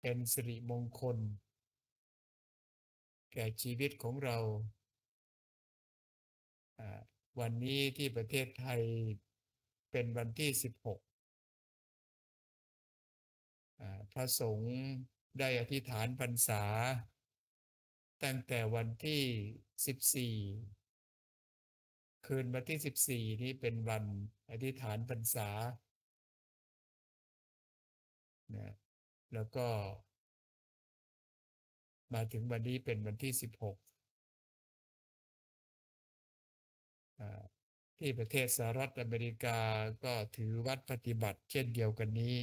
เป็นสิริมงคลแก่ชีวิตของเราวันนี้ที่ประเทศไทยเป็นวันที่16พระสงฆ์ได้อธิษฐานพรรษาตั้งแต่วันที่14คืนวันที่14นี้เป็นวันอธิษฐานพรรษานะแล้วก็มาถึงวันนี้เป็นวันที่16ที่ประเทศสหรัฐอเมริกาก็ถือวัดปฏิบัติเช่นเดียวกันนี้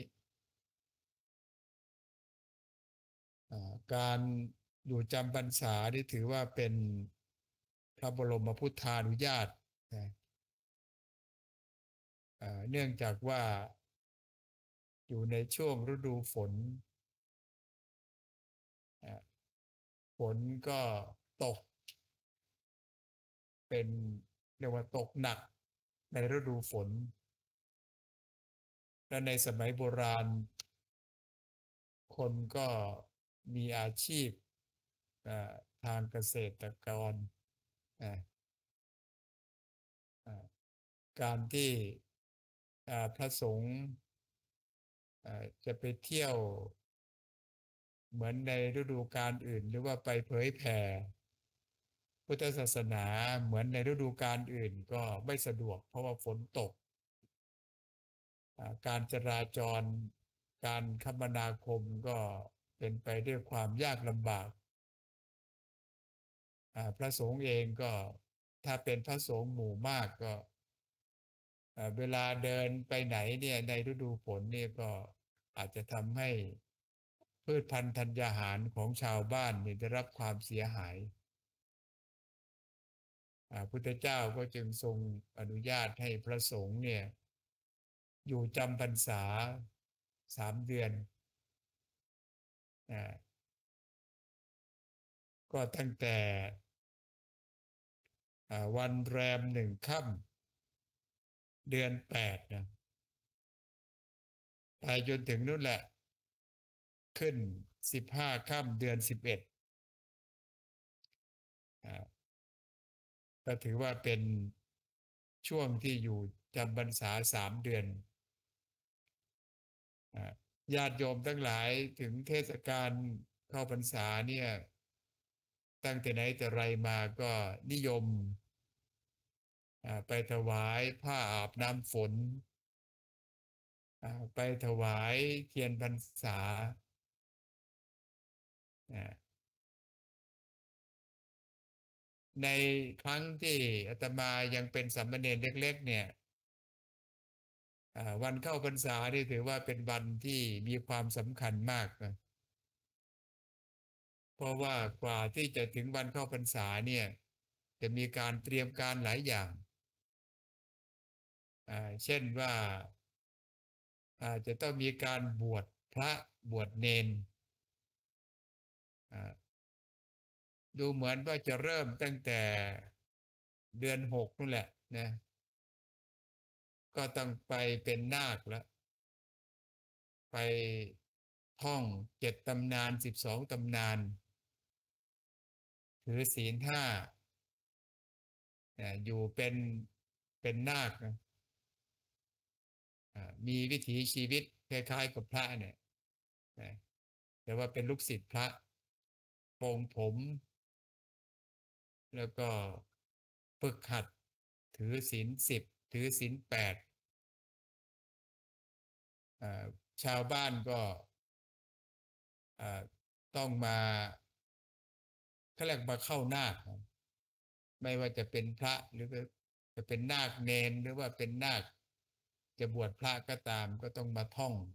การอยู่จำพรรษาที่ถือว่าเป็นพระบรมพุทธานุญาตนะเนื่องจากว่าอยู่ในช่วงฤดูฝนฝนก็ตกเป็นเรียกว่าตกหนักในฤดูฝนและในสมัยโบราณคนก็มีอาชีพทางเกษตรกรการที่พระสงฆ์จะไปเที่ยวเหมือนในฤดูกาลอื่นหรือว่าไปเผยแผ่พุทธศาสนาเหมือนในฤดูกาลอื่นก็ไม่สะดวกเพราะว่าฝนตกการจราจรการคมนาคมก็เป็นไปด้วยความยากลำบากพระสงฆ์เองก็ถ้าเป็นพระสงฆ์หมู่มากก็เวลาเดินไปไหนเนี่ยในฤดูฝนเนี่ยก็อาจจะทำให้พืชพันธุ์ธัญญาหารของชาวบ้านเนี่ยได้รับความเสียหายพุทธเจ้าก็จึงทรงอนุญาตให้พระสงฆ์เนี่ยอยู่จำพรรษา3 เดือนก็ตั้งแต่วันแรม1 ค่ำเดือน8นะไปจนถึงนู่นแหละขึ้น15 ค่ำเดือน11ก็ถือว่าเป็นช่วงที่อยู่จำพรรษา3 เดือนญาติโยมทั้งหลายถึงเทศกาลเข้าพรรษาเนี่ยตั้งแต่ไหนแต่ไรมาก็นิยมไปถวายผ้าอาบน้ำฝนไปถวายเทียนพรรษาในครั้งที่อาตมายังเป็นสามเณรเล็กๆเนี่ยวันเข้าพรรษานี่ถือว่าเป็นวันที่มีความสำคัญมากนะเพราะว่ากว่าที่จะถึงวันเข้าพรรษาเนี่ยจะมีการเตรียมการหลายอย่างเช่นว่าจะต้องมีการบวชพระบวชเณรดูเหมือนว่าจะเริ่มตั้งแต่เดือน6นู่นแหละนะก็ต้องไปเป็นนาคแล้วไปท่อง7 ตำนาน12 ตำนานถือศีล 5อยู่เป็นนาคนะมีวิถีชีวิตคล้ายๆกับพระเนี่ยนะแต่ว่าเป็นลูกศิษย์พระโปรงผมแล้วก็ฝึกหัดถือศีล 10ถือศีล 8ชาวบ้านก็ต้องมาเขาเรียกมาเข้านาคไม่ว่าจะเป็นพระหรือจะเป็นนาคเณรหรือว่าเป็นนาคจะบวชพระก็ตามก็ต้องมา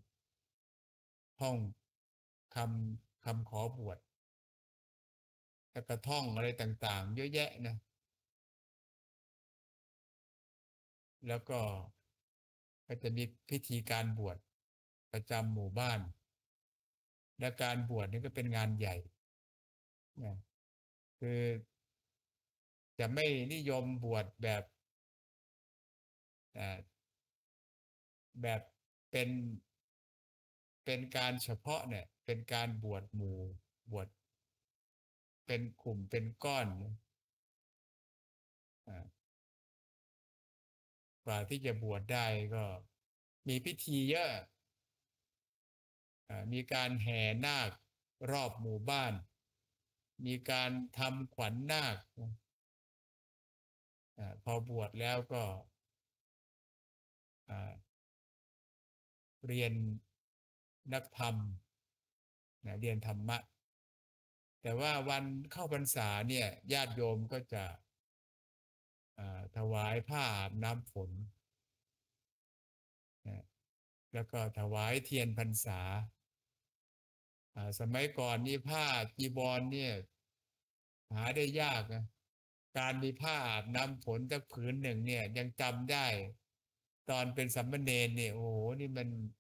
ท่องคำขอบวชแล้วก็ท่องอะไรต่างๆเยอะแยะนะแล้วก็จะมีพิธีการบวชประจำหมู่บ้านและการบวชนี่ก็เป็นงานใหญ่นะคือจะไม่นิยมบวชอ่าแบบเป็นเป็นการเฉพาะเนี่ยเป็นการบวชหมู่บวชเป็นกลุ่มเป็นก้อนกว่าที่จะบวชได้ก็มีพิธีเยอะมีการแห่นาครอบหมู่บ้านมีการทำขวัญนาคพอบวชแล้วก็เรียนนักธรรมเรียนธรรมะแต่ว่าวันเข้าพรรษาเนี่ยญาติโยมก็จะถวายผ้าอาบน้ำฝนแล้วก็ถวายเทียนพรรษาสมัยก่อนนี่ผ้าจีวรเนี่ยหาได้ยากนะการมีผ้าอาบน้ำฝนสักผืนหนึ่งเนี่ยยังจำได้ตอนเป็นสามเณรเนี่ยโอ้โหนี่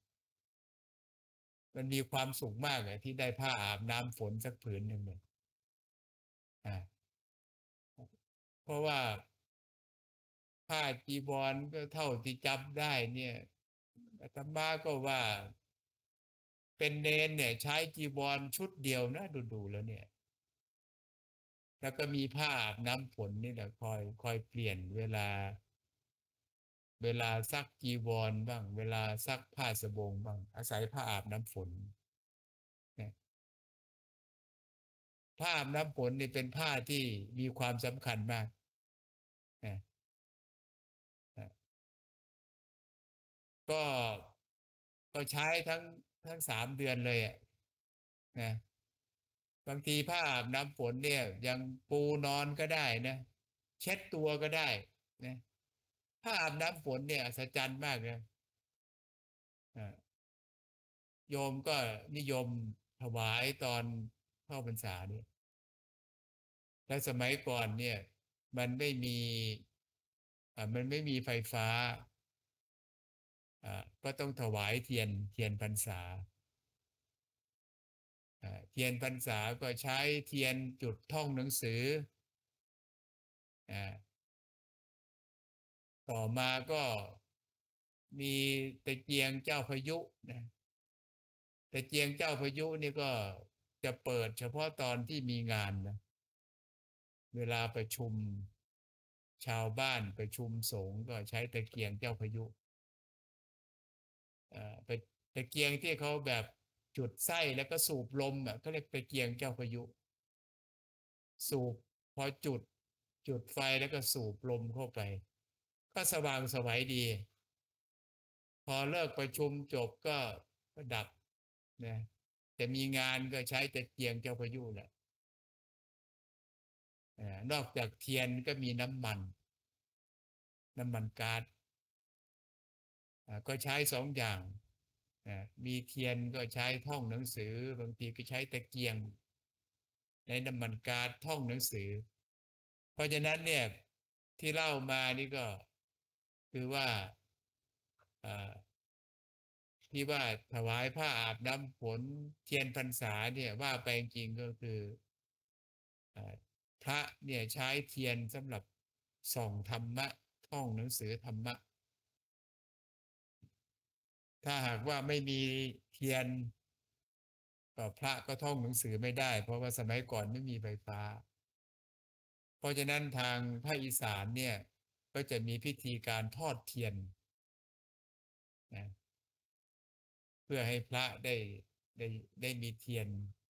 มันมีความสุขมากเลยที่ได้ผ้าอาบน้ำฝนสักผืนหนึ่งเนี่ยอ่าเพราะว่าผ้าจีวรก็เท่าที่จำได้เนี่ยอาตมาก็ว่าเป็นเนนเนี่ยใช้จีวรชุดเดียวนะดูแล้วเนี่ยแล้วก็มีผ้าอาบน้ำฝนนี่แหละคอยเปลี่ยนเวลาซักจีวรบ้างเวลาซักผ้าสบงบ้างอาศัยผ้าอาบน้ำฝนเนี่ยผ้าอาบน้ำฝนนี่เป็นผ้าที่มีความสำคัญมากนะนะก็ก็ใช้ทั้ง3 เดือนเลยอ่ะนะบางทีผ้าอาบน้ำฝนเนี่ยยังปูนอนก็ได้นะเช็ดตัวก็ได้นะผ้าอาบน้ำฝนเนี่ยอัศจรรย์มากเลยอ่าโยมก็นิยมถวายตอนเข้าพรรษาเนี่ยแล้วสมัยก่อนเนี่ยมันไม่มีมันไม่มีไฟฟ้าก็ต้องถวายเทียนพรรษาเทียนพรรษาก็ใช้เทียนจุดท่องหนังสืออ่าต่อมาก็มีตะเกียงเจ้าพายุนะตะเกียงเจ้าพายุนี่ก็จะเปิดเฉพาะตอนที่มีงานนะเวลาประชุมชาวบ้านประชุมสงฆ์ก็ใช้ตะเกียงเจ้าพายุไปตะเกียงที่เขาแบบจุดไส้แล้วก็สูบลมก็เรียกตะเกียงเจ้าพายุสูบพอจุดไฟแล้วก็สูบลมเข้าไปก็สว่างไสวัยดีพอเลิกประชุมจบก็ดับนะแต่มีงานก็ใช้ตะเกียงเจ้าพายุแหละนอกจากเทียนก็มีน้ำมันก๊าซก็ใช้2 อย่างมีเทียนก็ใช้ท่องหนังสือบางทีก็ใช้ตะเกียงในน้ำมันก๊าซท่องหนังสือเพราะฉะนั้นเนี่ยที่เล่ามานี่ก็คือว่าที่ว่าถวายผ้าอาบน้ำฝนเทียนพรรษาเนี่ยว่าไปจริงก็คือพระเนี่ยใช้เทียนสำหรับส่องธรรมะท่องหนังสือธรรมะถ้าหากว่าไม่มีเทียนก็พระก็ท่องหนังสือไม่ได้เพราะว่าสมัยก่อนไม่มีไฟฟ้าเพราะฉะนั้นทางภาคอีสานเนี่ยก็จะมีพิธีการทอดเทียนนะเพื่อให้พระได้ได้มีเทียน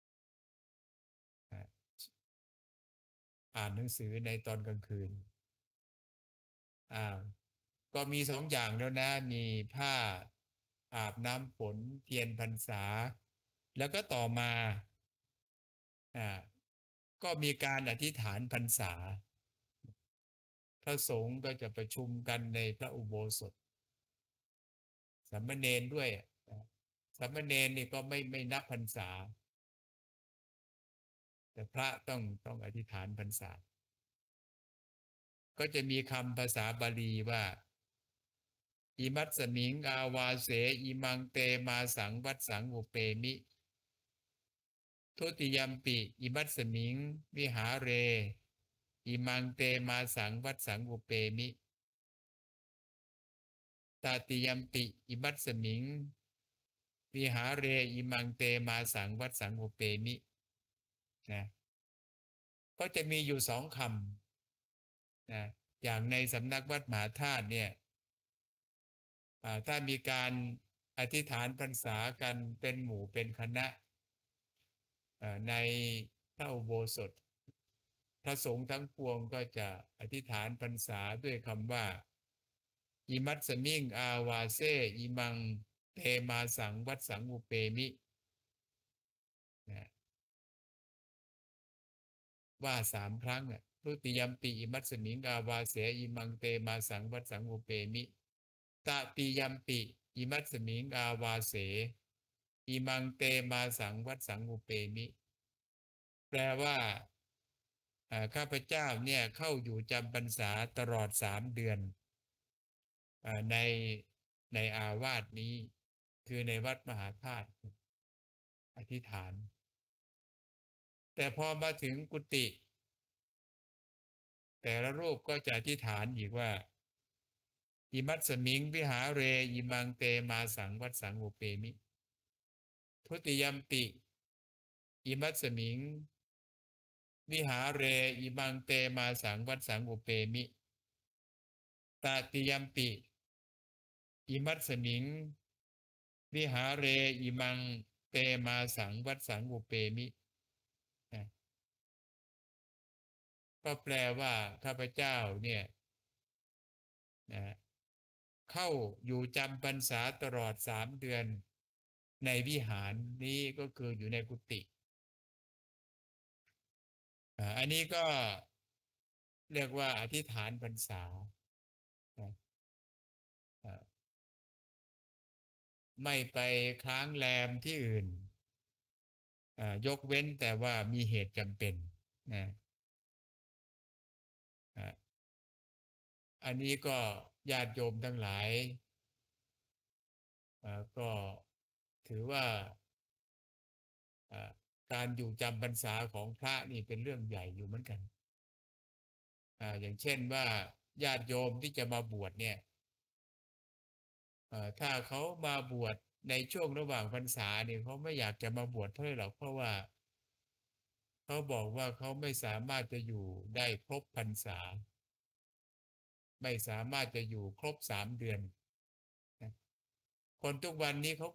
อ่านหนังสือในตอนกลางคืนอ่าก็มี2 อย่างแล้วนะมีผ้าอาบน้ำฝนเทียนพรรษาแล้วก็ต่อมาอ่าก็มีการอธิษฐานพรรษาพระสงฆ์ก็จะประชุมกันในพระอุโบสถสามเณรด้วยสามเณรนี่ก็ไม่นับพรรษาแต่พระต้องอธิษฐานพรรษาก็จะมีคำภาษาบาลีว่าอิมัตสมิงอาวาเสอิมังเตมาสังวัดสังอุเปมิทุติยัมปิอิมัตสมิงวิหาเรอิมังเตมาสังวัดสังอุเปมิตาติยัมปิอิมัตสมิงวิหาเรอิมังเตมาสังวัดสังอุเปมินะก็จะมีอยู่2 คำนะอย่างในสำนักวัดมหาธาตุเนี่ยถ้ามีการอธิษฐานพรรษากันเป็นหมู่เป็นคณะในพระอุโบสถพระสงฆ์ทั้งปวงก็จะอธิษฐานพรรษาด้วยคำว่าอิมัตสมิงอาวาเซอิมังเตมาสังวัดสังอุเปมินะว่า3 ครั้งทุติยมปีอิมัตสมิงอาวาเสอิมังเตมาสังวัดสังอุเปมิตติยมปิอิมัตสมิงอาวาเสอิมังเตมาสังวัดสังอุเปมิแปลว่าข้าพเจ้าเนี่ยเข้าอยู่จำพรรษาตลอด3 เดือนในอาวาสนี้คือในวัดมหาธาตุอธิษฐานแต่พอมาถึงกุฏิแต่ละรูปก็จะอธิษฐานอีกว่าอิมัตสมิงวิหาเรอิมังเตมาสังวัดสังอุเปมิทุติยมปิอิมัตสมิงวิหาเรอิมังเตมาสังวัดสังอุเปมิตติยมปิอิมัตสมิงวิหาเรอิมังเตมาสังวัดสังอุเปมิก็แปลว่าข้าพเจ้าเนี่ยนะเข้าอยู่จำพรรษาตลอด3 เดือนในวิหารนี้ก็คืออยู่ในกุฏิอันนี้ก็เรียกว่าอธิษฐานพรรษาไม่ไปค้างแรมที่อื่นยกเว้นแต่ว่ามีเหตุจำเป็นนะอันนี้ก็ญาติโยมทั้งหลายก็ถือว่าการอยู่จำพรรษาของพระนี่เป็นเรื่องใหญ่อยู่เหมือนกันอย่างเช่นว่าญาติโยมที่จะมาบวชเนี่ยถ้าเขามาบวชในช่วงระหว่างพรรษาเนี่ยเขาไม่อยากจะมาบวชเท่าไหร่หรอกเพราะว่าเขาบอกว่าเขาไม่สามารถจะอยู่ได้ครบพรรษาไม่สามารถจะอยู่ครบ3 เดือนคนทุกวันนี้เขา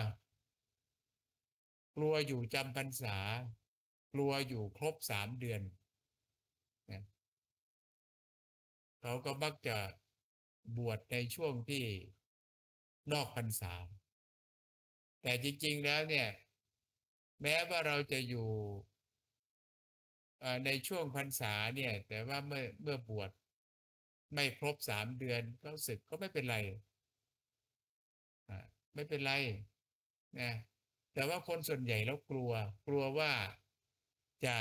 กลัวอยู่จำพรรษากลัวอยู่ครบ3 เดือนเขาก็มักจะบวชในช่วงที่นอกพรรษาแต่จริงๆแล้วเนี่ยแม้ว่าเราจะอยู่ในช่วงพรรษาเนี่ยแต่ว่าเมื่อบวชไม่ครบ3 เดือนก็สึกก็ไม่เป็นไรไม่เป็นไรนะแต่ว่าคนส่วนใหญ่แล้วกลัวว่าจะ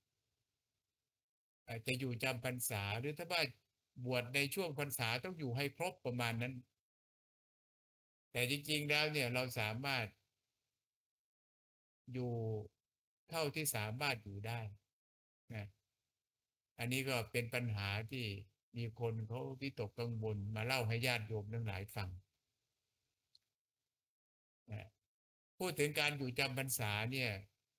จะอยู่จำพรรษาหรือถ้าว่าบวชในช่วงพรรษาต้องอยู่ให้ครบประมาณนั้นแต่จริงๆแล้วเนี่ยเราสามารถอยู่เท่าที่สามารถอยู่ได้นะอันนี้ก็เป็นปัญหาที่มีคนเขาวิตกกังวลมาเล่าให้ญาติโยมทั้งหลายฟังนะพูดถึงการอยู่จำพรรษาเนี่ย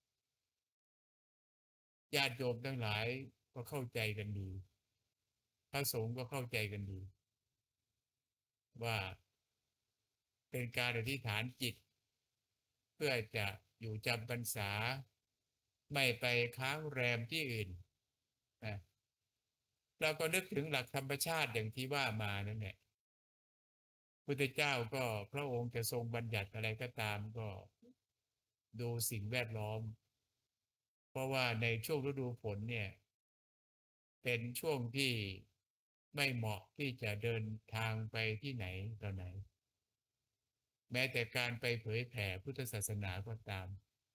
ญาติโยมทั้งหลายก็เข้าใจกันดีพระสงฆ์ก็เข้าใจกันดีว่าเป็นการอธิษฐานจิตเพื่อจะอยู่จำพรรษาไม่ไปค้างแรมที่อื่นนะเราก็นึกถึงหลักธรรมชาติอย่างที่ว่ามานั่นแหละพุทธเจ้าก็พระองค์จะทรงบัญญัติอะไรก็ตามก็ดูสิ่งแวดล้อมเพราะว่าในช่วงฤดูฝนเนี่ยเป็นช่วงที่ไม่เหมาะที่จะเดินทางไปที่ไหนต่อไหนแม้แต่การไปเผยแผ่พุทธศาสนาก็ตาม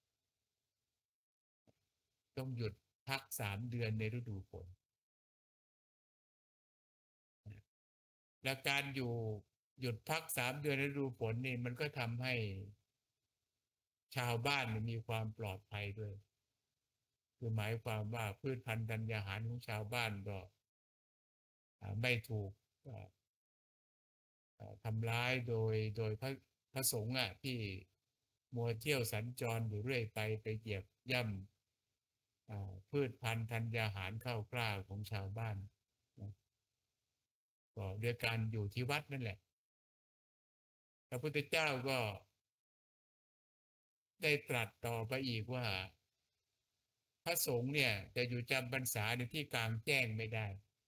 ต้องหยุดพัก3 เดือนในฤดูฝนและการอยู่หยุดพัก3 เดือนในฤดูฝนนี่มันก็ทำให้ชาวบ้านมีความปลอดภัยด้วยคือหมายความว่าพืชพันธุ์ธัญญาหารของชาวบ้านก็ไม่ถูกทำร้ายโดยพระสงฆ์ที่มัวเที่ยวสัญจรอยู่เรื่อยไปเหยียบย่ำพืชพันธุ์ธัญญาหารข้าวกล้าของชาวบ้านนะก็ด้วยการอยู่ที่วัดนั่นแหละพระพุทธเจ้าก็ได้ตรัสต่อไปอีกว่าพระสงฆ์เนี่ยจะอยู่จำพรรษาในที่กลางแจ้งไม่ได้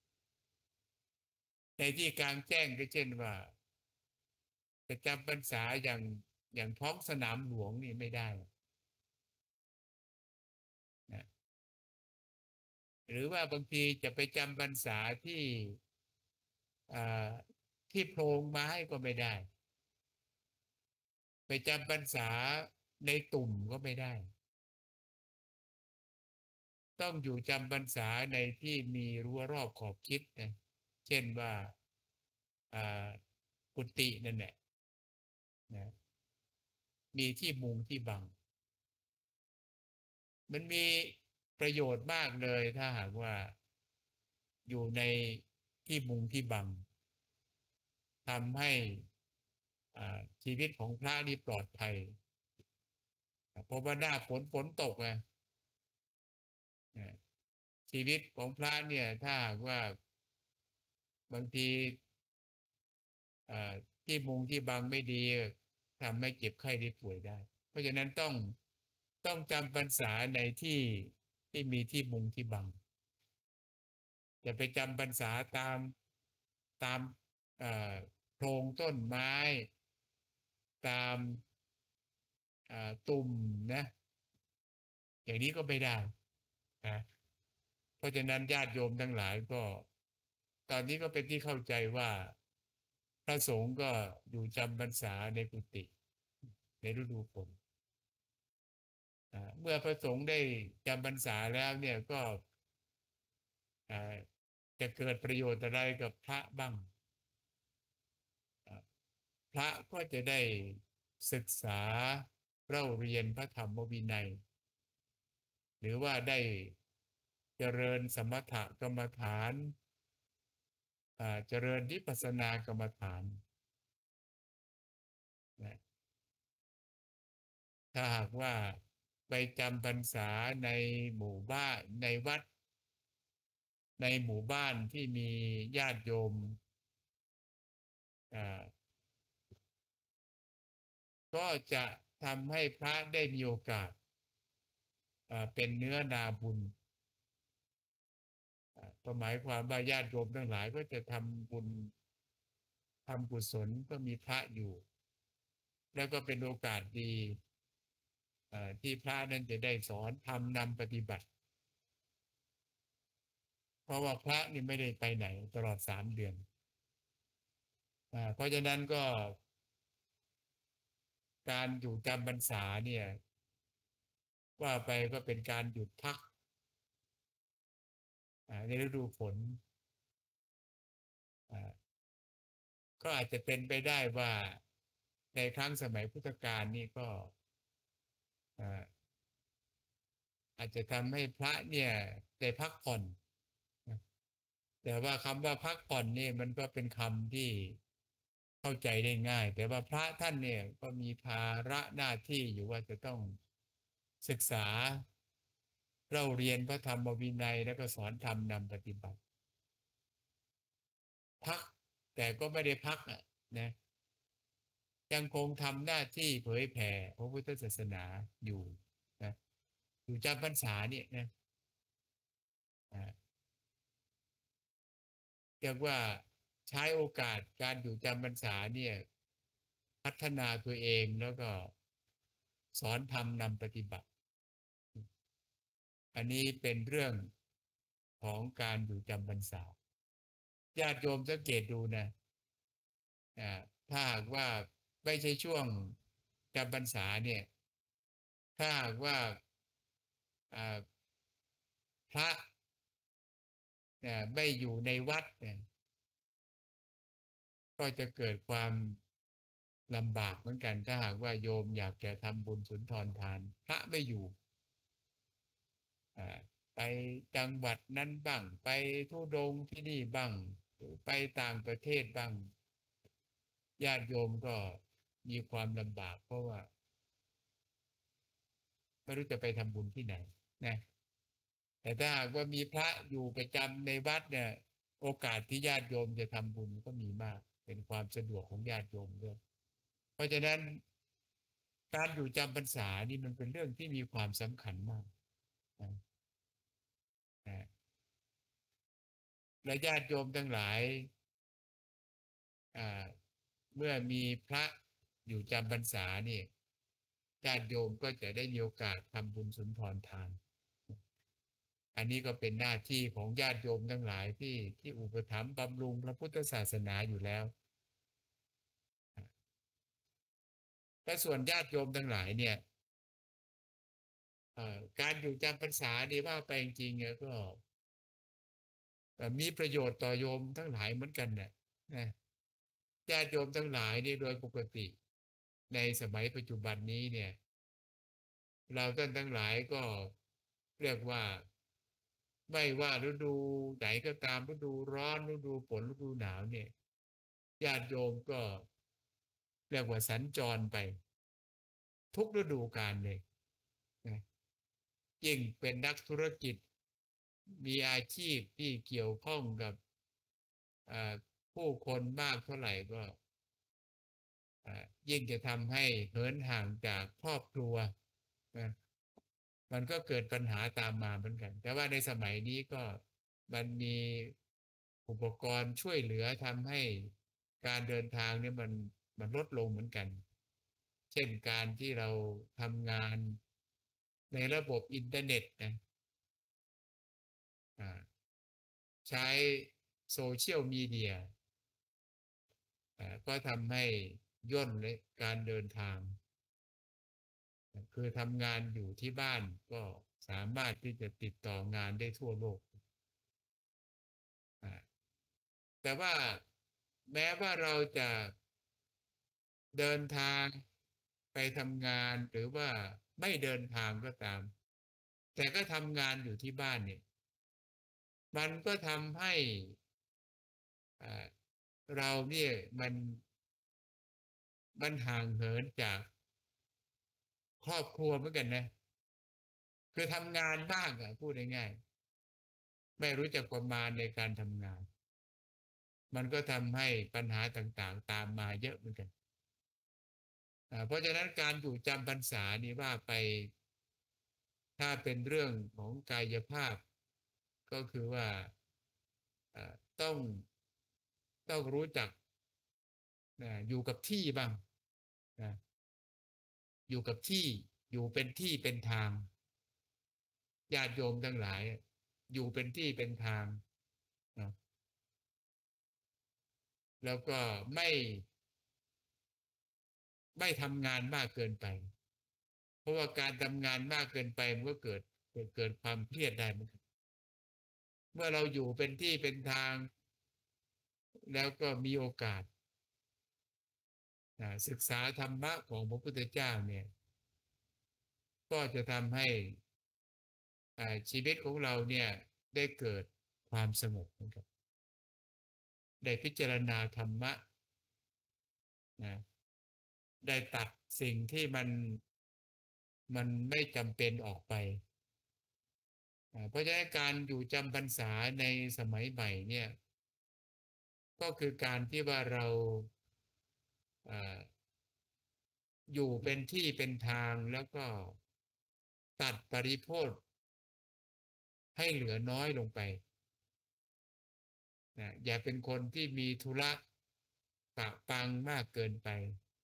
ในที่กลางแจ้งก็เช่นว่าจะจำพรรษาอย่างท้องสนามหลวงนี่ไม่ได้นะหรือว่าบางทีจะไปจำพรรษาอ่าที่โพรงไม้ก็ไม่ได้ไปจำพรรษาในตุ่มก็ไม่ได้ต้องอยู่จำพรรษาในที่มีรั้วรอบขอบชิดนะเช่นว่าอ่ากุฏินั่นแหละนะมีที่มุงที่บังมันมีประโยชน์มากเลยถ้าหากว่าอยู่ในที่มุงที่บังทำให้ชีวิตของพระนี่ปลอดภัยเพราะว่าหน้าฝนตกไงชีวิตของพระเนี่ยถ้าหากว่าบางทีที่มุงที่บังไม่ดีทำให้เจ็บไข้ได้ป่วยได้เพราะฉะนั้นต้องจำพรรษาในที่มีที่มุงที่บังจะไปจำพรรษาตามโพรงต้นไม้ตามตุ่มนะอย่างนี้ก็ไม่ได้นะเพราะฉะนั้นญาติโยมทั้งหลายก็ตอนนี้ก็เป็นที่เข้าใจว่าพระสงฆ์ก็อยู่จำพรรษาในกุฏิในฤดูฝนเมื่อพระสงฆ์ได้จำพรรษาแล้วเนี่ยก็จะเกิดประโยชน์อะไรกับพระบ้างพระก็จะได้ศึกษาเล่าเรียนพระธรรมวินัยหรือว่าได้เจริญสมถกรรมฐานเจริญวิปัสสนากรรมฐานนะถ้าหากว่าไปจำพรรษาในหมู่บ้านในวัดในหมู่บ้านที่มีญาติโยมก็จะทำให้พระได้มีโอกาสเป็นเนื้อนาบุญก็หมายความว่าญาติโยมทั้งหลายก็จะทำบุญทำกุศลก็มีพระอยู่แล้วก็เป็นโอกาสดีที่พระนั้นจะได้สอนทำนำปฏิบัติเพราะว่าพระนี่ไม่ได้ไปไหนตลอด3 เดือนเพราะฉะนั้นก็การอยู่จำพรรษาเนี่ยว่าไปก็เป็นการหยุดพักในฤดูฝนก็อาจจะเป็นไปได้ว่าในครั้งสมัยพุทธกาลนี่ก็อาจจะทำให้พระเนี่ยได้พักผ่อนแต่ว่าคำว่าพักผ่อนนี่มันก็เป็นคำที่เข้าใจได้ง่ายแต่ว่าพระท่านเนี่ยก็มีภาระหน้าที่อยู่ว่าจะต้องศึกษาเราเรียนพระธรรมวินัยแล้วก็สอนธรรมนำปฏิบัติพักแต่ก็ไม่ได้พักนะยังคงทำหน้าที่เผยแผ่พระพุทธศาสนาอยู่นะอยู่จำพรรษาเนี่ยนะเรียกว่าใช้โอกาสการอยู่จำพรรษาเนี่ยพัฒนาตัวเองแล้วก็สอนธรรมนำปฏิบัติอันนี้เป็นเรื่องของการอยู่จำพรรษาญาติโยมสังเกตดูนะถ้าหากว่าไม่ใช่ช่วงจำพรรษาเนี่ยถ้าหากว่าพระไม่อยู่ในวัดเนี่ยก็จะเกิดความลำบากเหมือนกันถ้าหากว่าโยมอยากจะทำบุญสุนทรทานพระไม่อยู่ไปจังหวัดนั้นบ้างไปธุดงค์ที่นี่บ้างหรือไปต่างประเทศบ้างญาติโยมก็มีความลำบากเพราะว่าไม่รู้จะไปทำบุญที่ไหนนะแต่ถ้าหากว่ามีพระอยู่ประจำในวัดเนี่ยโอกาสที่ญาติโยมจะทำบุญก็มีมากเป็นความสะดวกของญาติโยมด้วยเพราะฉะนั้นการอยู่จำพรรษานี่มันเป็นเรื่องที่มีความสำคัญมากนะนะและญาติโยมทั้งหลายอ่าเมื่อมีพระอยู่จำพรรษาเนี่ยญาติโยมก็จะได้มีโอกาสทำบุญสุนทรทานอันนี้ก็เป็นหน้าที่ของญาติโยมทั้งหลายที่อุปถัมภ์บำรุงพระพุทธศาสนาอยู่แล้วและส่วนญาติโยมทั้งหลายเนี่ยการอยู่จำพรรษาดีว่าไปจริงๆก็มีประโยชน์ต่อโยมทั้งหลายเหมือนกันนะญาติโยมทั้งหลายนี่โดยปกติในสมัยปัจจุบันนี้เนี่ยเราท่านทั้งหลายก็เรียกว่าไม่ว่าฤดูไหนก็ตามฤดูร้อนฤดูฝนฤดูหนาวเนี่ยญาติโยมก็เรียกว่าสัญจรไปทุกฤดูกาลเลยนะยิ่งเป็นนักธุรกิจมีอาชีพที่เกี่ยวข้องกับผู้คนมากเท่าไหร่ก็ยิ่งจะทำให้เหินห่างจากครอบครัวนะมันก็เกิดปัญหาตามมาเหมือนกันแต่ว่าในสมัยนี้ก็มันมีอุปกรณ์ช่วยเหลือทำให้การเดินทางเนี่ยมันลดลงเหมือนกันเช่นการที่เราทำงานในระบบอินเทอร์เน็ตนะใช้โซเชียลมีเดียก็ทำให้ย่นเลยการเดินทางคือทำงานอยู่ที่บ้านก็สามารถที่จะติดต่องานได้ทั่วโลกแต่ว่าแม้ว่าเราจะเดินทางไปทำงานหรือว่าไม่เดินทางก็ตามแต่ก็ทำงานอยู่ที่บ้านเนี่ยมันก็ทำให้เราเนี่ยมันห่างเหินจากครอบครัวเหมือนกันนะคือทำงานบ้างอะพูดง่ายๆไม่รู้จักประมาณในการทำงานมันก็ทำให้ปัญหาต่างๆตามมาเยอะเหมือนกันเพราะฉะนั้นการอยู่จำพรรษานี่ว่าไปถ้าเป็นเรื่องของกายภาพก็คือว่าต้องรู้จักอยู่กับที่บ้างนะอยู่กับที่อยู่เป็นที่เป็นทางญาติโยมทั้งหลายอยู่เป็นที่เป็นทางนะแล้วก็ไม่ทำงานมากเกินไปเพราะว่าการทำงานมากเกินไปมันก็เกิดความเครียดได้เหมือนกันเมื่อเราอยู่เป็นที่เป็นทางแล้วก็มีโอกาสศึกษาธรรมะของพระพุทธเจ้าเนี่ยก็จะทำให้ชีวิตของเราเนี่ยได้เกิดความสงบนะครับได้พิจารณาธรรมะนะได้ตัดสิ่งที่มันไม่จำเป็นออกไปเพราะฉะนั้นการอยู่จำพรรษาในสมัยใหม่เนี่ยก็คือการที่ว่าเราอยู่เป็นที่เป็นทางแล้วก็ตัดปริโภคให้เหลือน้อยลงไปอย่าเป็นคนที่มีธุระปะปังมากเกินไป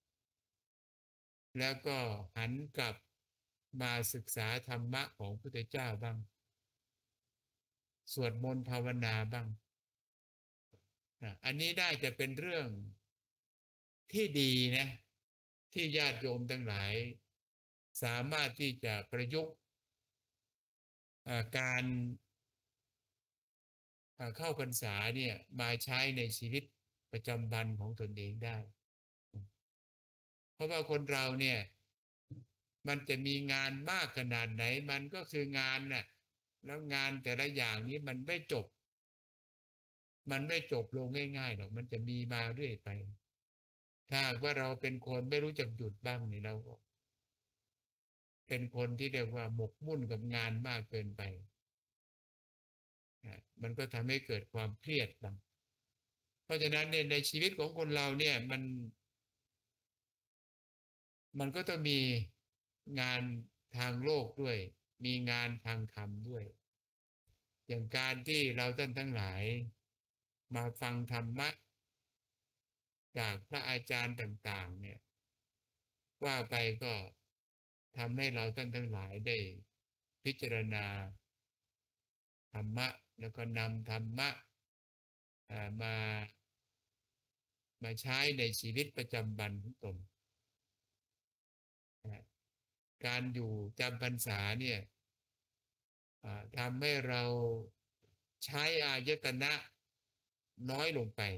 แล้วก็หันกลับมาศึกษาธรรมะของพระพุทธเจ้าบ้างสวดมนต์ภาวนาบ้างอันนี้ได้จะเป็นเรื่องที่ดีนะที่ญาติโยมทั้งหลายสามารถที่จะประยุกต์การเข้าพรรษาเนี่ยมาใช้ในชีวิตประจำวันของตนเองได้เพราะว่าคนเราเนี่ยมันจะมีงานมากขนาดไหนมันก็คืองานน่ะแล้วงานแต่ละอย่างนี้มันไม่จบลงง่ายๆหรอกมันจะมีมาเรื่อยไปถ้าว่าเราเป็นคนไม่รู้จักหยุดบ้างนี่เราเป็นคนที่เรียกว่าหมกมุ่นกับงานมากเกินไปมันก็ทำให้เกิดความเครียดบ้างเพราะฉะนั้นในชีวิตของคนเราเนี่ยมันก็ต้องมีงานทางโลกด้วยมีงานทางธรรมด้วยอย่างการที่เราท่านทั้งหลายมาฟังธรรมะจากพระอาจารย์ต่างๆเนี่ยว่าไปก็ทำให้เราท่านทั้งหลายได้พิจารณาธรรมะแล้วก็นำธรรมะมาใช้ในชีวิตประจำวันของตนการอยู่จำพรรษาเนี่ยทำให้เราใช้อายตนะน้อยลงไป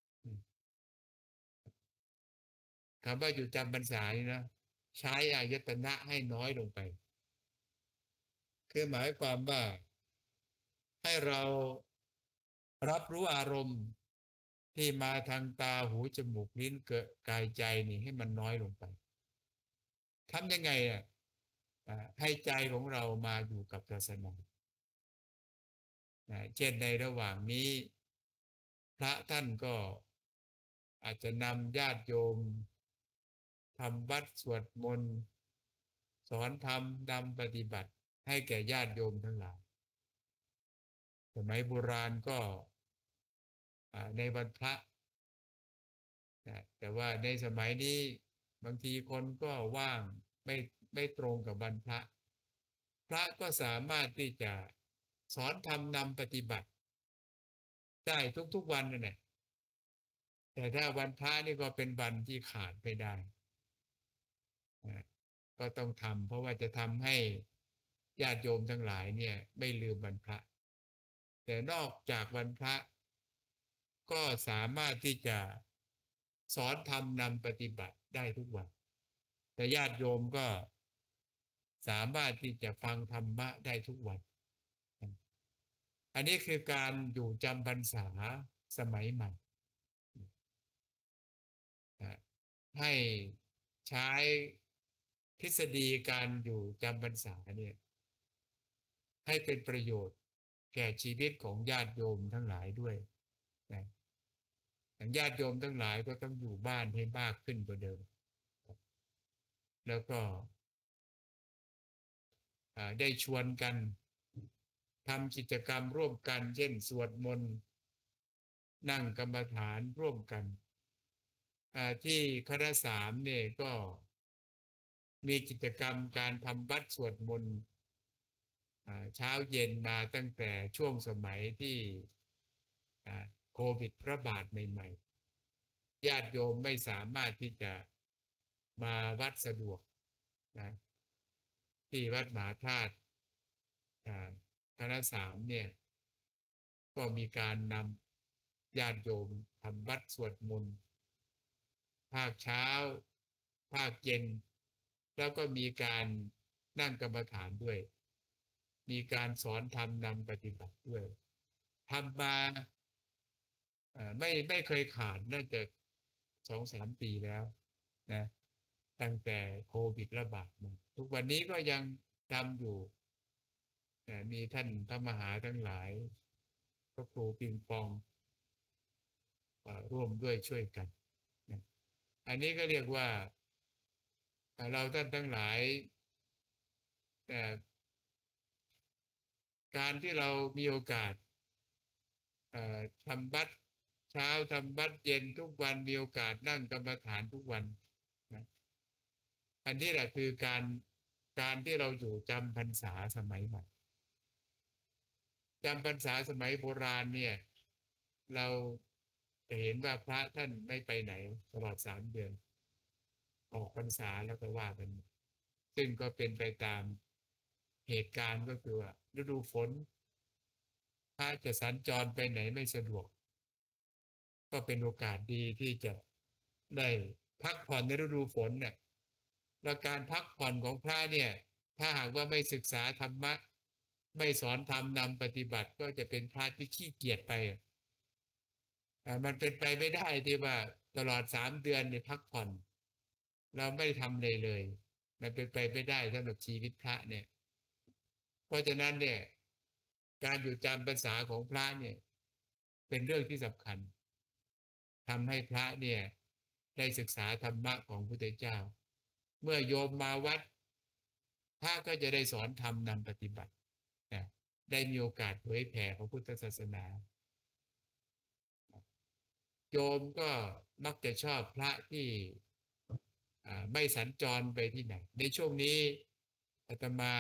คำว่าอยู่จำพรรษานี่นะใช้อายตนะให้น้อยลงไปคือหมายความว่าให้เรารับรู้อารมณ์ที่มาทางตาหูจมูกลิ้นเกิดกายใจนี่ให้มันน้อยลงไปทำยังไงให้ใจของเรามาอยู่กับศาสนาเช่นในระหว่างนี้พระท่านก็อาจจะนำญาติโยมทำวัดสวดมนต์สอนธรรมนำปฏิบัติให้แก่ญาติโยมทั้งหลายสมัยโบราณก็ในวันพระแต่ว่าในสมัยนี้บางทีคนก็ว่างไม่ไม่ตรงกับวันพระพระก็สามารถที่จะสอนธรรมนำปฏิบัติได้ทุกๆวันนั่นแหละแต่ถ้าวันพระนี่ก็เป็นวันที่ขาดไม่ได้ก็ต้องทำเพราะว่าจะทำให้ญาติโยมทั้งหลายเนี่ยไม่ลืมวันพระแต่นอกจากวันพระก็สามารถที่จะสอนธรรมนำปฏิบัติได้ทุกวันแต่ญาติโยมก็สามารถที่จะฟังธรรมะได้ทุกวันอันนี้คือการอยู่จำพรรษาสมัยใหม่ให้ใช้ทฤษฎีการอยู่จำพรรษาเนี่ยให้เป็นประโยชน์แก่ชีวิตของญาติโยมทั้งหลายด้วยนะญาติโยมทั้งหลายก็ต้องอยู่บ้านให้มากขึ้นกว่าเดิมแล้วก็ได้ชวนกันทำกิจกรรมร่วมกันเช่นสวดมนต์นั่งกรรมฐานร่วมกันที่คณะสามเนี่ยก็มีกิจกรรมการทำวัดสวดมนต์เช้าเย็นมาตั้งแต่ช่วงสมัยที่โควิดระบาดใหม่ๆญาติโยมไม่สามารถที่จะมาวัดสะดวกนะที่วัดมหาธาตุคณะสามเนี่ยก็มีการนำญาติโยมทำวัดสวดมนต์ภาคเช้าภาคเย็นแล้วก็มีการนั่งกรรมฐานด้วยมีการสอนธรรมนำปฏิบัติด้วยทำมาไม่เคยขาดน่าจะ2-3 ปีแล้วนะตั้งแต่โควิดระบาดมาทุกวันนี้ก็ยังทำอยู่มีท่านพระมหาทั้งหลายพระครูปิงปองร่วมด้วยช่วยกันนะอันนี้ก็เรียกว่าเราท่านทั้งหลายการที่เรามีโอกาสทำบัดเช้าทำบัดเย็นทุกวันมีโอกาสนั่งกรรมฐานทุกวันนะอันนี้แหละคือการที่เราอยู่จำพรรษาสมัยใหม่จำพรรษาสมัยโบราณเนี่ยเราจะเห็นว่าพระท่านไม่ไปไหนตลอด3 เดือนออกพรรษาแล้วก็ว่ากันซึ่งก็เป็นไปตามเหตุการณ์ก็คือว่าฤดูฝนพระจะสัญจรไปไหนไม่สะดวกก็เป็นโอกาสดีที่จะได้พักผ่อนในฤดูฝนเนี่ยและการพักผ่อนของพระเนี่ยถ้าหากว่าไม่ศึกษาธรรมะไม่สอนธรรมนำปฏิบัติก็จะเป็นพระที่ขี้เกียจไปมันเป็นไปไม่ได้ที่ว่าตลอด3 เดือนเนี่ยพักผ่อนเราไม่ทำเลยมันเป็นไปไม่ได้สำหรับชีวิตพระเนี่ยเพราะฉะนั้นเนี่ยการอยู่จำพรรษาของพระเนี่ยเป็นเรื่องที่สำคัญทำให้พระเนี่ยได้ศึกษาธรรมะของพระพุทธเจ้าเมื่อโยมมาวัดพระก็จะได้สอนธรรมนำปฏิบัตินะได้มีโอกาสเผยแผ่พระพุทธศาสนาโยมก็มักจะชอบพระที่ไม่สัญจรไปที่ไหนในช่วงนี้อาตมา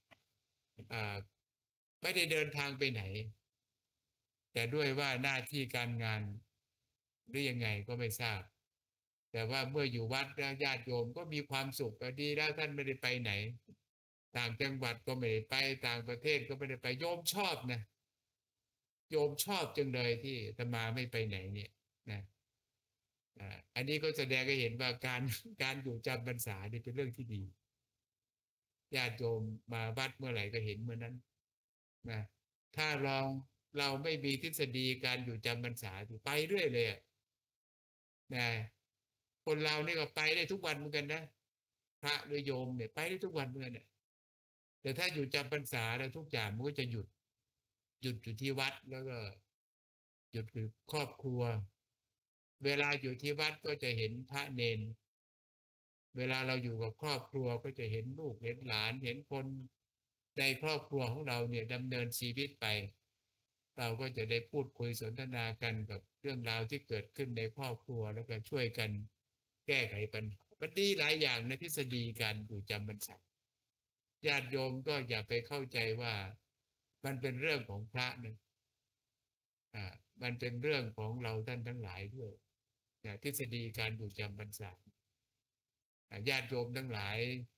ไม่ได้เดินทางไปไหนแต่ด้วยว่าหน้าที่การงานหรือยังไงก็ไม่ทราบแต่ว่าเมื่ออยู่วัดแล้วญาติโยมก็มีความสุขดีแล้วท่านไม่ได้ไปไหนต่างจังหวัดก็ไม่ได้ไปต่างประเทศก็ไม่ได้ไปโยมชอบนะโยมชอบจังเลยที่อาตมาไม่ไปไหนเนี่ยนะอันนี้ก็แสดงให้เห็นว่าการอยู่จำพรรษานี่เป็นเรื่องที่ดีญาติโยมมาวัดเมื่อไหร่ก็เห็นเมื่อนั้นนะถ้าเราไม่มีทฤษฎีการอยู่จำพรรษาไปเรื่อยเลยนะคนเรานี่ก็ไปได้ทุกวันเหมือนกันนะพระหรือโยมเนี่ยไปได้ทุกวันเหมือนกันเนี่ยแต่ถ้าอยู่จำพรรษาแล้วทุกอย่างมันก็จะหยุดอยู่ที่วัดแล้วก็หยุดคือครอบครัวเวลาอยู่ที่วัดก็จะเห็นพระเนนเวลาเราอยู่กับครอบครัวก็จะเห็นลูกเห็นหลานเห็นคนในครอบครัวของเราเนี่ยดำเนินชีวิตไปเราก็จะได้พูดคุยสนทนากันกับเรื่องราวที่เกิดขึ้นในครอบครัวแล้วก็ช่วยกันแก้ไขปัญหามันดีหลายอย่างในทฤษฎีการอยู่จำพรรษาญาติโยมก็อย่าไปเข้าใจว่ามันเป็นเรื่องของพระนะมันเป็นเรื่องของเราท่านทั้งหลายด้วยทฤษฎีการอยู่จำพรรษาญาติโยมทั้งหลาย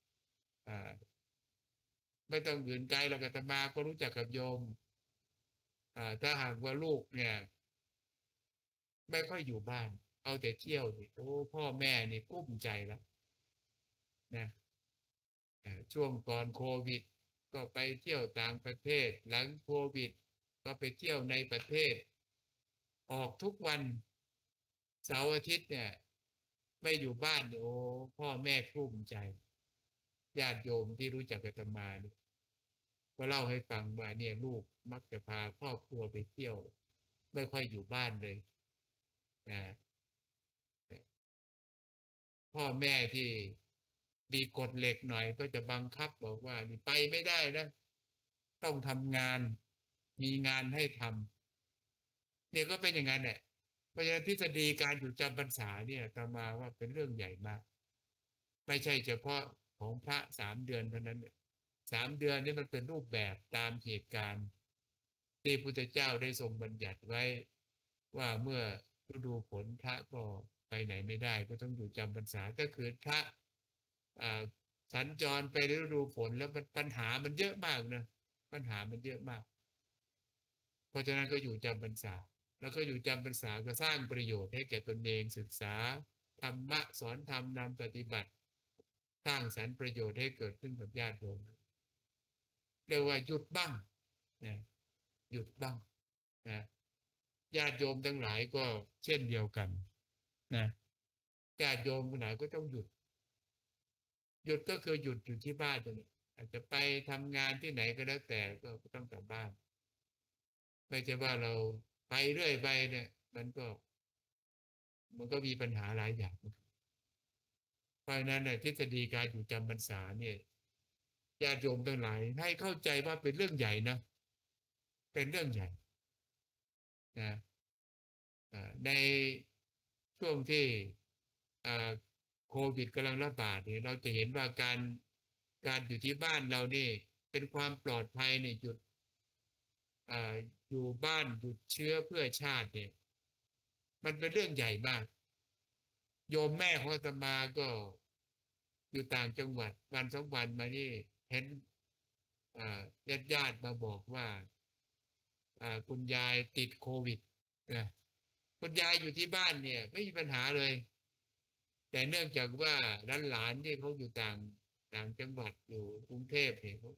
ไม่ต้องอื่นไกลหรอกอาตมาก็รู้จักกับโยมถ้าหากว่าลูกเนี่ยไม่ค่อยอยู่บ้านเอาแต่เที่ยวนี่โอ้พ่อแม่นี่กุ้มใจแล้วนะช่วงก่อนโควิดก็ไปเที่ยวต่างประเทศหลังโควิดก็ไปเที่ยวในประเทศออกทุกวันเสาร์อาทิตย์เนี่ยไม่อยู่บ้านโอ้พ่อแม่กุ้มใจญาติโยมที่รู้จักอาตมาเนี่ยก็เล่าให้ฟังว่าเนี่ยลูกมักจะพาครอบครัวไปเที่ยวไม่ค่อยอยู่บ้านเลยนะพ่อแม่ที่มีกฎเหล็กหน่อยก็จะบังคับบอกว่านี่ไปไม่ได้นะต้องทำงานมีงานให้ทำเนี่ยก็เป็นอย่างนั้นแหละเพราะฉะนั้นทฤษฎีการอยู่จำพรรษาเนี่ยตามมาว่าเป็นเรื่องใหญ่มากไม่ใช่เฉพาะของพระ3 เดือนเท่านั้น3 เดือนนี่มันเป็นรูปแบบตามเหตุการณ์ที่พระพุทธเจ้าได้ทรงบัญญัติไว้ว่าเมื่อฤดูฝนพระก็ไปไหนไม่ได้ก็ต้องอยู่จำพรรษาก็คือพระสัญจรไปฤดูฝนแล้วปัญหามันเยอะมากนะปัญหามันเยอะมากเพราะฉะนั้นก็อยู่จำพรรษาแล้วก็อยู่จำพรรษาก็สร้างประโยชน์ให้แก่ตนเองศึกษาธรรมะสอนธรรมนำปฏิบัติสร้างสรรค์ประโยชน์ให้เกิดขึ้นกับญาติโยมเรียกว่าหยุดบ้างนะหยุดบ้างนะญาติโยมทั้งหลายก็เช่นเดียวกันนะญาติโยมทั้งหลายก็ต้องหยุดก็คือหยุดอยู่ที่บ้านตรงนี้อาจจะไปทำงานที่ไหนก็แล้วแต่ก็ต้องกลับบ้านไม่ใช่ว่าเราไปเรื่อยไปเนี่ยมันก็มีปัญหาหลายอย่างเพราะฉะนั้นเนี่ยทฤษฎีการอยู่จำพรรษาเนี่ยญาติโยมทั้งหลายให้เข้าใจว่าเป็นเรื่องใหญ่นะเป็นเรื่องใหญ่นะในช่วงที่โควิดกำลังระบาดเนี่ยเราจะเห็นว่าการอยู่ที่บ้านเรานี่เป็นความปลอดภัยในหยุดอยู่บ้านหยุดเชื้อเพื่อชาติเนี่ยมันเป็นเรื่องใหญ่มากโยมแม่ของอาตมาก็อยู่ต่างจังหวัดวัน 2 วันมานี่เห็นญาติมาบอกว่าคุณยายติดโควิดนะคุณยายอยู่ที่บ้านเนี่ยไม่มีปัญหาเลยแต่เนื่องจากว่าหลานที่เขาอยู่ต่างจังหวัดอยู่กรุงเทพเนี่ยเขา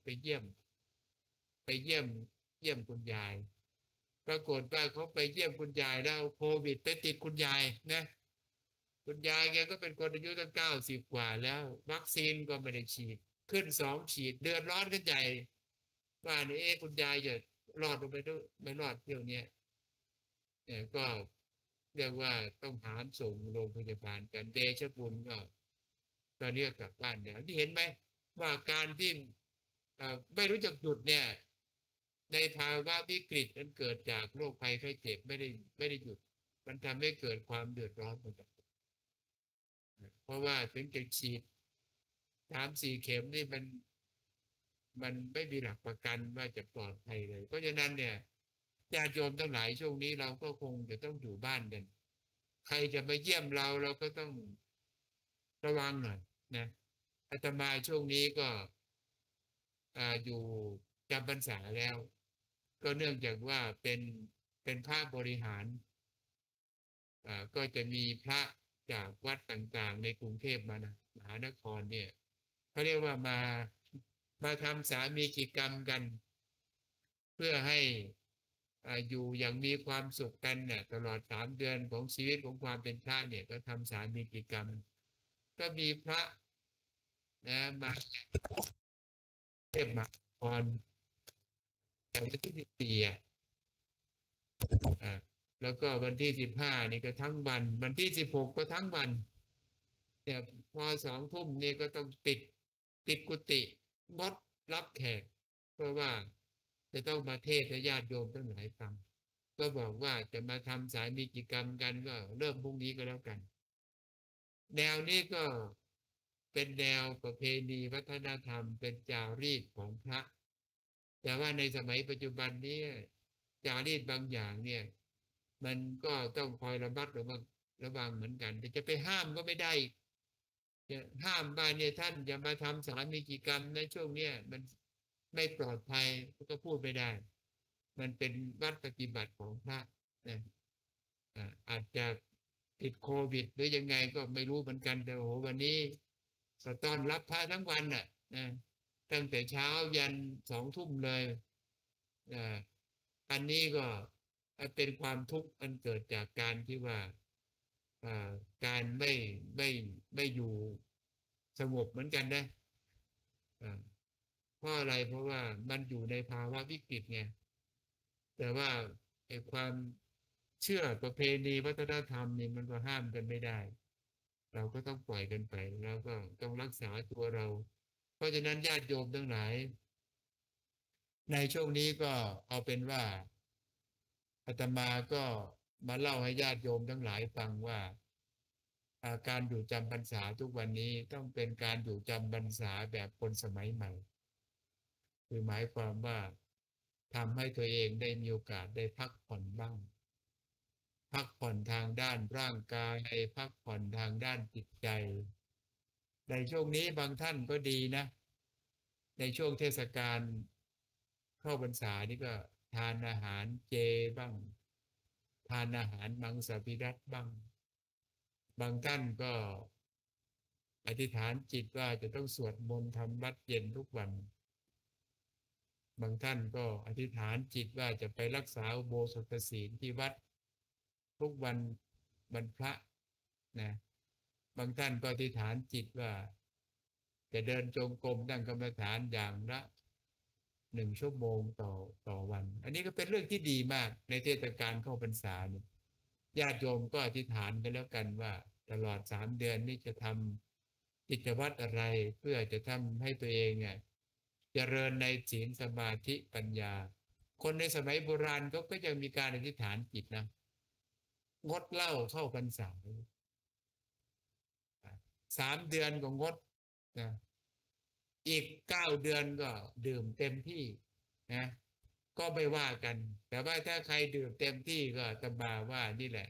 ไปเยี่ยมคุณยายปรากฏว่าเขาไปเยี่ยมคุณยายแล้วโควิดไปติดคุณยายนะคุณยายแกก็เป็นคนอายุตั้ง90กว่าแล้ววัคซีนก็ไม่ได้ฉีดขึ้น2 ฉีดเดือดร้อนกันใหญ่ว่านี่คุณยายจะรอดไปด้วยไม่รอดเที่ยวนี้เนี่ยก็เรียกว่าต้องหามส่งโรงพยาบาลกันเดชบุญก็เรียกกลับบ้านแล้วที่เห็นไหมว่าการที่ไม่รู้จักหยุดเนี่ยในภาวะวิกฤตมันเกิดจากโรคภัยไข้เจ็บไม่ได้หยุดมันทำให้เกิดความเดือดร้อนเหมือนกันเพราะว่าถึงจะฉีด3-4 เข็มนี่มันไม่มีหลักประกันว่าจะปลอดภัยเลยเพราะฉะนั้นเนี่ยญาติโยมทั้งหลายช่วงนี้เราก็คงจะต้องอยู่บ้านกันใครจะมาเยี่ยมเราก็ต้องระวังหน่อยนะอาตมาช่วงนี้ก็อยู่จำพรรษาแล้วก็เนื่องจากว่าเป็นพระบริหารก็จะมีพระจากวัดต่างๆในกรุงเทพมหานครเนี่ยเขาเรียกว่ามาทำสามีกิจกรรมกันเพื่อให้อยู่อย่างมีความสุขกันเนี่ยตลอด3 เดือนของชีวิตของความเป็นพระเนี่ยก็ทำสามีกิจกรรมก็มีพระนะมาเทพมหานครแต่วันที่14แล้วก็วันที่15นี่ก็ทั้งวันที่16ก็ทั้งวันเนี่ยพอ2 ทุ่มนี่ก็ต้องปิดกุฏิงดรับแขกเพราะว่าจะต้องมาเทศน์ให้ญาติโยมทั้งหลายฟังก็บอกว่าจะมาทำสายมีกิจกรรมกันก็เริ่มพรุ่งนี้ก็แล้วกันแนวนี้ก็เป็นแนวประเพณีวัฒนธรรมเป็นจารีตของพระแต่ว่าในสมัยปัจจุบันนี้จารีตบางอย่างเนี่ยมันก็ต้องคอยระวังเหมือนกันแต่จะไปห้ามก็ไม่ได้จะห้ามบ้านเนี่ยท่านอย่ามาทำสามีกิจกรรมในช่วงเนี้ยมันไม่ปลอดภัยก็พูดไม่ได้มันเป็นวัดปฏิบัติของพระนะอาจจะติดโควิดหรือยังไงก็ไม่รู้เหมือนกันแต่โอ้โหวันนี้ก็ต้อนรับพระทั้งวันน่ะนะตั้งแต่เช้ายัน2 ทุ่มเลยอันนี้ก็เป็นความทุกข์อันเกิดจากการที่ว่าการไม่ไม่อยู่สงบเหมือนกันนะเพราะอะไรเพราะว่ามันอยู่ในภาวะวิกฤตไงแต่ว่าไอ้ความเชื่อประเพณีวัฒนธรรมนี่มันก็ห้ามกันไม่ได้เราก็ต้องปล่อยกันไปแล้วก็ต้องรักษาตัวเราเพราะฉะนั้นญาติโยมทั้งหลายในช่วงนี้ก็เอาเป็นว่าอาตมาก็มาเล่าให้ญาติโยมทั้งหลายฟังว่าการอยู่จำพรรษาทุกวันนี้ต้องเป็นการอยู่จำพรรษาแบบคนสมัยใหม่คือหมายความว่าทำให้ตัวเองได้มีโอกาสได้พักผ่อนบ้างพักผ่อนทางด้านร่างกายพักผ่อนทางด้านจิตใจในช่วงนี้บางท่านก็ดีนะในช่วงเทศกาลเข้าพรรษานี่ก็ทานอาหารเจบ้างทานอาหารมังสวิรัติบ้างบางท่านก็อธิษฐานจิตว่าจะต้องสวดมนต์ทำวัดเย็นทุกวันบางท่านก็อธิษฐานจิตว่าจะไปรักษาอุโบสถศีลที่วัดทุกวันพระนะบางท่านก็อธิษฐานจิตว่าจะเดินจงกรมนั่งกรรมฐานอย่างละ1 ชั่วโมงต่อวันอันนี้ก็เป็นเรื่องที่ดีมากในเทศกาลเข้าพรรษาเนี่ยญาติโยมก็อธิษฐานกันแล้วกันว่าตลอด3 เดือนนี้จะทำกิจวัตรอะไรเพื่อจะทำให้ตัวเองเนี่ยเจริญในศีลสมาธิปัญญาคนในสมัยโบราณก็ยังมีการอธิษฐานจิตนะงดเหล้าเข้าพรรษา3 เดือนก็งดนะอีก9 เดือนก็ดื่มเต็มที่นะก็ไม่ว่ากันแต่ว่าถ้าใครดื่มเต็มที่ก็จะมาว่านี่แหละ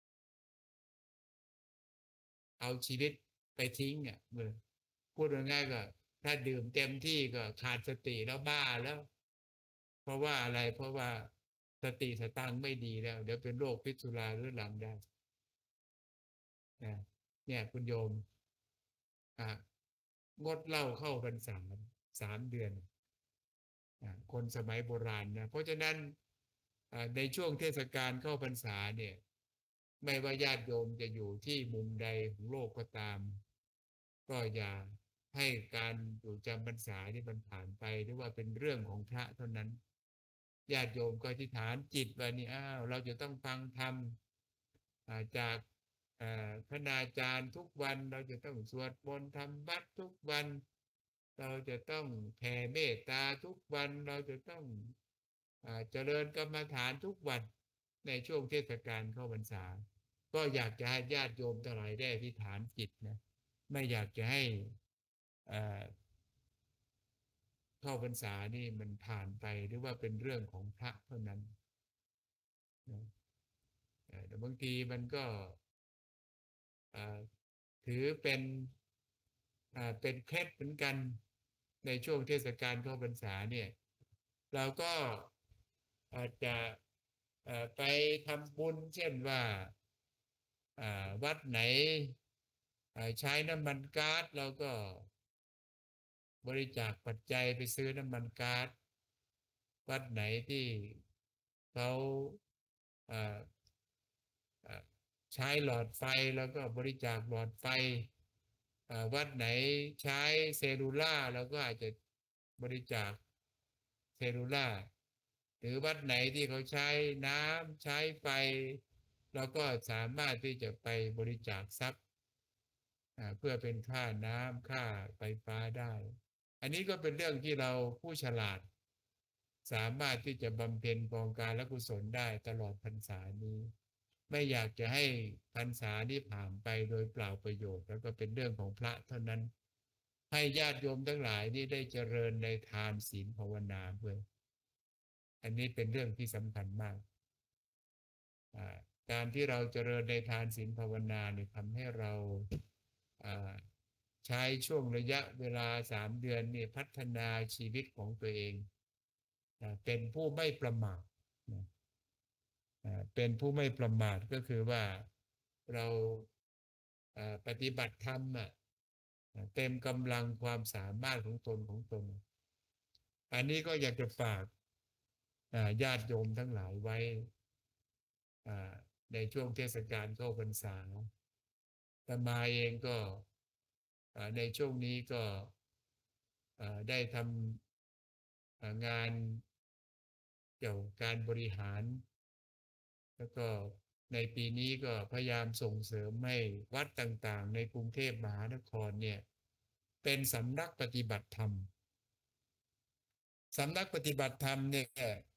เอาชีวิตไปทิ้งอ่ะพูดง่ายๆก็ถ้าดื่มเต็มที่ก็ขาดสติแล้วบ้าแล้วเพราะว่าอะไรเพราะว่าสติสตังค์ไม่ดีแล้วเดี๋ยวเป็นโรคพิษสุราเรื้อรังได้นะเนี่ยคุณโยมงดเหล้าเข้าพรรษา3 เดือนคนสมัยโบราณนะเพราะฉะนั้นในช่วงเทศกาลเข้าพรรษาเนี่ยไม่ว่าญาติโยมจะอยู่ที่มุมใดของโลกก็ตามก็อย่าให้การอยู่จำพรรษาที่มันผ่านไปหรือว่าเป็นเรื่องของพระเท่านั้นญาติโยมก็อธิษฐานจิตว่านี่เราจะต้องฟังธรรมจากคณาจารย์ทุกวันเราจะต้องสวดมนต์ทำวัดทุกวันเราจะต้องแผ่เมตตาทุกวันเราจะต้องเจริญกรรมฐานทุกวันในช่วงเทศกาลเข้าพรรษาก็อยากจะให้ญาติโยมทั้งหลายได้อธิษฐานจิตนะไม่อยากจะให้เข้าพรรษานี่มันผ่านไปหรือว่าเป็นเรื่องของพระเท่านั้นนะแต่บางทีมันก็ถือเป็นเคล็ดเหมือนกันในช่วงเทศกาลเข้าพรรษาเนี่ยเราก็อาจจะไปทำบุญเช่นว่าวัดไหนใช้น้ำมันก๊าซเราก็บริจาคปัจจัยไปซื้อน้ำมันก๊าซวัดไหนที่เขาใช้หลอดไฟแล้วก็บริจาคหลอดไฟวัดไหนใช้เซลลูล่าเราก็อาจจะบริจาคเซลลูล่าหรือวัดไหนที่เขาใช้น้ำใช้ไฟเราก็สามารถที่จะไปบริจาคทรัพย์เพื่อเป็นค่าน้ำค่าไฟฟ้าได้อันนี้ก็เป็นเรื่องที่เราผู้ฉลาดสามารถที่จะบำเพ็ญกองการและกุศลได้ตลอดพรรษานี้ไม่อยากจะให้พรรษานี้ผ่านไปโดยเปล่าประโยชน์แล้วก็เป็นเรื่องของพระเท่านั้นให้ญาติโยมทั้งหลายนี่ได้เจริญในทานศีลภาวนาด้วยอันนี้เป็นเรื่องที่สำคัญมากการที่เราเจริญในทานศีลภาวนาเนี่ยทำให้เราใช้ช่วงระยะเวลา3 เดือนนี่พัฒนาชีวิตของตัวเองเป็นผู้ไม่ประมาทเป็นผู้ไม่ประมาทก็คือว่าเราปฏิบัติธรรมเต็มกำลังความสามารถของตนอันนี้ก็อยากจะฝากญาติโยมทั้งหลายไว้ในช่วงเทศกาลเข้าพรรษาอาตมาเองก็ในช่วงนี้ก็ได้ทำงานเกี่ยวกับการบริหารแล้วก็ในปีนี้ก็พยายามส่งเสริมให้วัดต่างๆในกรุงเทพมหานครเนี่ยเป็นสำนักปฏิบัติธรรมสำนักปฏิบัติธรรมเนี่ย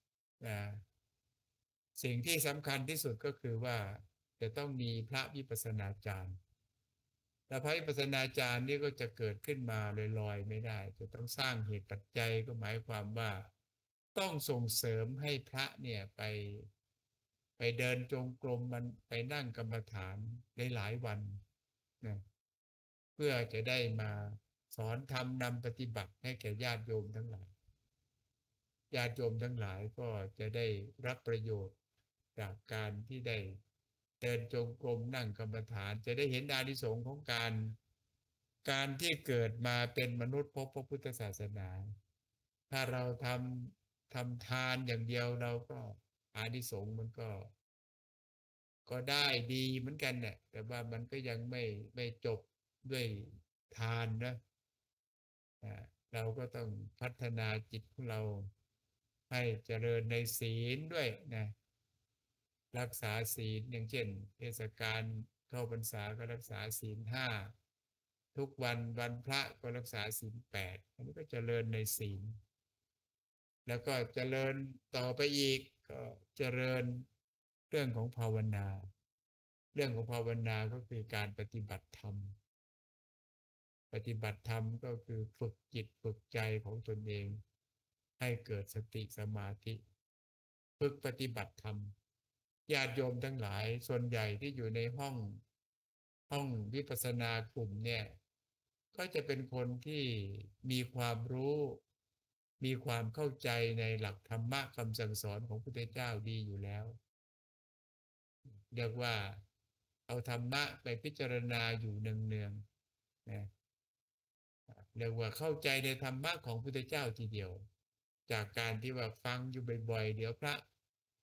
สิ่งที่สำคัญที่สุดก็คือว่าจะต้องมีพระวิปัสสนาจารย์แต่พระวิปัสสนาจารย์นี่ก็จะเกิดขึ้นมาลอยๆไม่ได้จะต้องสร้างเหตุปัจจัยก็หมายความว่าต้องส่งเสริมให้พระเนี่ยไปเดินจงกรมมันไปนั่งกรรมฐานหลายๆวันนะเพื่อจะได้มาสอนธรรมนำปฏิบัติให้แก่ญาติโยมทั้งหลายญาติโยมทั้งหลายก็จะได้รับประโยชน์จากการที่ได้เดินจงกรมนั่งกรรมฐานจะได้เห็นอานิสงส์ของการที่เกิดมาเป็นมนุษย์พบพระพุทธศาสนาถ้าเราทำทานอย่างเดียวเราก็อานิสงส์มันก็ได้ดีเหมือนกันเนี่ยแต่ว่ามันก็ยังไม่จบด้วยทานนะเราก็ต้องพัฒนาจิตของเราให้เจริญในศีลด้วยนะรักษาศีลอย่างเช่นเทศกาลเข้าพรรษาก็รักษาศีล 5ทุกวันวันพระก็รักษาศีล 8อันนี้ก็เจริญในศีลแล้วก็เจริญต่อไปอีกก็เจริญเรื่องของภาวนาเรื่องของภาวนาก็คือการปฏิบัติธรรมปฏิบัติธรรมก็คือฝึกจิตฝึกใจของตนเองให้เกิดสติสมาธิฝึกปฏิบัติธรรมญาติโยมทั้งหลายส่วนใหญ่ที่อยู่ในห้องวิปัสสนากลุ่มเนี่ยก็จะเป็นคนที่มีความรู้มีความเข้าใจในหลักธรรมะคำสั่งสอนของพระพุทธเจ้าดีอยู่แล้วเรียกว่าเอาธรรมะไปพิจารณาอยู่เนืองๆนะเรียกว่าเข้าใจในธรรมะของพระพุทธเจ้าทีเดียวจากการที่ว่าฟังอยู่บ่อยๆเดี๋ยวพระ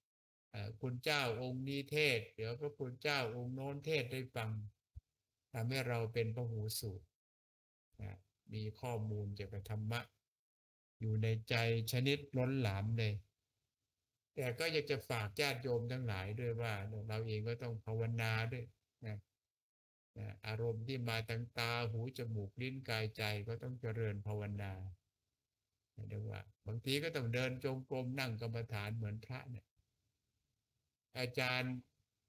คุณเจ้าองค์นี้เทศเดี๋ยวพระคุณเจ้าองค์โน้นเทศได้ฟังทำให้เราเป็นพหูสูตรมีข้อมูลเกี่ยวกับธรรมะอยู่ในใจชนิดล้นหลามเลยแต่ก็อยากจะฝากญาติโยมทั้งหลายด้วยว่าเราเองก็ต้องภาวนาด้วยนะอารมณ์ที่มาทางตาหูจมูกลิ้นกายใจก็ต้องเจริญภาวนาเรียกว่าบางทีก็ต้องเดินจงกรมนั่งกรรมฐานเหมือนพระเนี่ยอาจารย์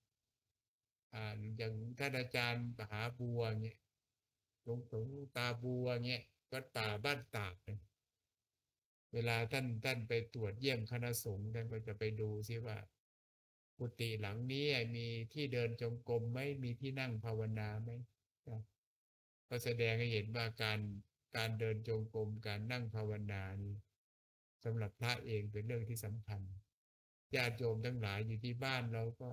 อย่างท่านอาจารย์มหาบัวเนี่ยหลวงปู่ตาบัวเนี่ยวัดป่าบ้านตากเนี่ยเวลาท่านไปตรวจเยี่ยมคณะสงฆ์ท่านก็จะไปดูซิว่ากุฏิหลังนี้มีที่เดินจงกรมไหมมีที่นั่งภาวนาไหมก็แสดงให้เห็นว่าการเดินจงกรมการนั่งภาวนานี่สำหรับพระเองเป็นเรื่องที่สำคัญญาติโยมทั้งหลายอยู่ที่บ้านเราก็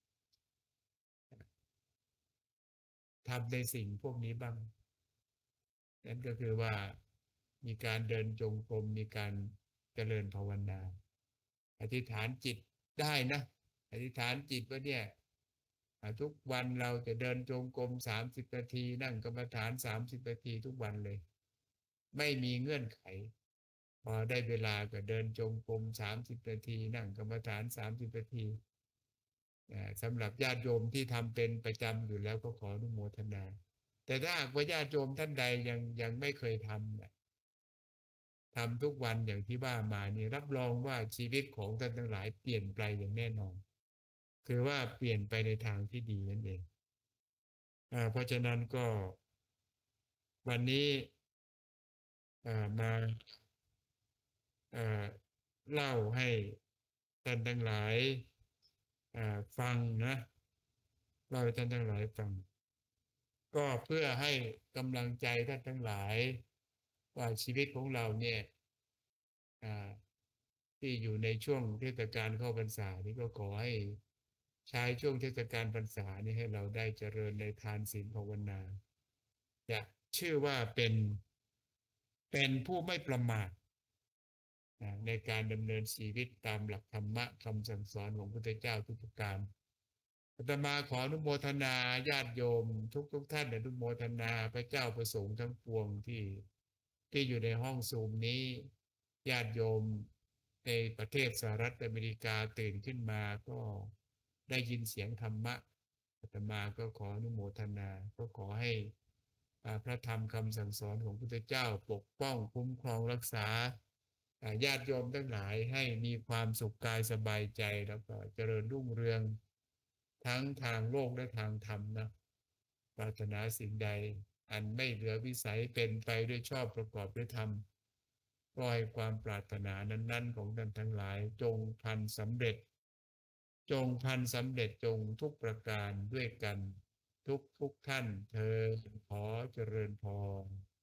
ทำในสิ่งพวกนี้บ้างนั่นก็คือว่ามีการเดินจงกรมมีการเจริญภาวนาอธิษฐานจิตได้นะอธิษฐานจิตว่าเนี่ยทุกวันเราจะเดินจงกรม30 นาทีนั่งกรรมฐาน30 นาทีทุกวันเลยไม่มีเงื่อนไขพอได้เวลาก็เดินจงกรม30 นาทีนั่งกรรมฐาน30 นาทีสำหรับญาติโยมที่ทำเป็นประจำอยู่แล้วก็ขออนุโมทนาแต่ถ้าหากว่าญาติโยมท่านใดยังไม่เคยทำทุกวันอย่างที่ว่ามานี่รับรองว่าชีวิตของท่านทั้งหลายเปลี่ยนไปอย่างแน่นอนคือว่าเปลี่ยนไปในทางที่ดีนั่นเองเพราะฉะนั้นก็วันนี้มาเล่าให้ท่านทั้งหลายฟังนะเล่าให้ท่านทั้งหลายฟังก็เพื่อให้กำลังใจท่านทั้งหลายว่าชีวิตของเราเนี่ยที่อยู่ในช่วงเทศกาลเข้าพรรษานี้ก็ขอให้ใช้ช่วงเทศกาลพรรษานี้ให้เราได้เจริญในทานศีลภาวนาจะชื่อว่าเป็นผู้ไม่ประมาทในการดำเนินชีวิตตามหลักธรรมะคำสั่งสอนของพระพุทธเจ้าทุกประการอาตมาขออนุโมทนาญาติโยมทุกท่านอนุโมทนาพระเจ้าประสงค์ทั้งปวงที่อยู่ในห้องซูมนี้ญาติโยมในประเทศสหรัฐอเมริกาตื่นขึ้นมาก็ได้ยินเสียงธรรมะอาตมาก็ขออนุโมทนาก็ขอให้พระธรรมคำสั่งสอนของพระพุทธเจ้าปกป้องคุ้มครองรักษาญาติโยมทั้งหลายให้มีความสุขกายสบายใจแล้วก็เจริญรุ่งเรืองทั้งทางโลกและทางธรรมนะปรารถนาสิ่งใดอันไม่เหลือวิสัยเป็นไปด้วยชอบประกอบด้วยธรรมก็ให้ความปรารถนานั้นๆของท่านทั้งหลายจงพันสำเร็จจงทุกประการด้วยกันทุกท่านเธอขอเจริญพร